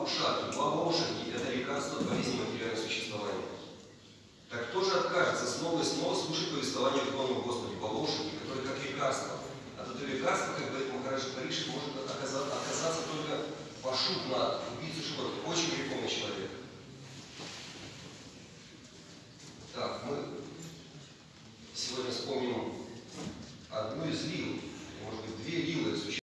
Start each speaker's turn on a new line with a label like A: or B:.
A: ушатки, бабошеньки – это лекарство от болезни материального существования. Так кто же откажется снова и снова слушать повествование Верховного Господи бабошеньки, которое как лекарство? От этого лекарства, как говорит Махарадж Парикшит, может оказаться только пашут на убийцу животных. Очень греховный человек. Так, мы сегодня вспомним одну из лил, может быть, две лилы,